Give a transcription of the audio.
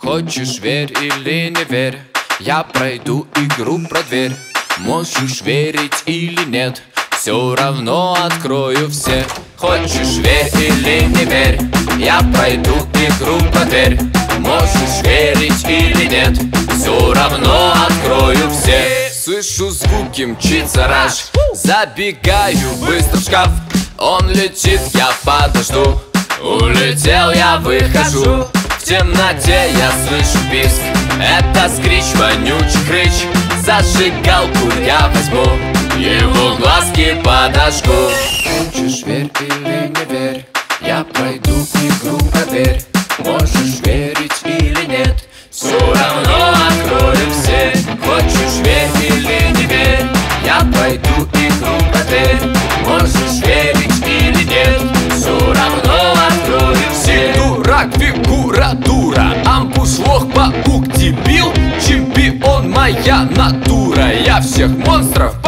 Хочешь верь или не верь, я пройду игру про дверь. Можешь верить или нет, все равно открою все. Хочешь верь или не верь, я пройду игру про дверь. Можешь верить или нет, все равно открою все. Слышу звуки, мчится раш, забегаю быстро в шкаф. Он летит, я подожду, улетел, я выхожу. В темноте я слышу писк, это скрич, вонючий хрыч. Зажигалку я возьму, его глазки подожгу. Хочешь верь или не верь, я пройду игру про дверь. Можешь верить или нет, все равно открою все. Хочешь верь или не верь, я пройду игру про дверь. Можешь верить или нет, все равно открою все. Дурак, фигура, дура, амбуш, лох, паук, дебил, чемпион, моя натура. Я всех монстров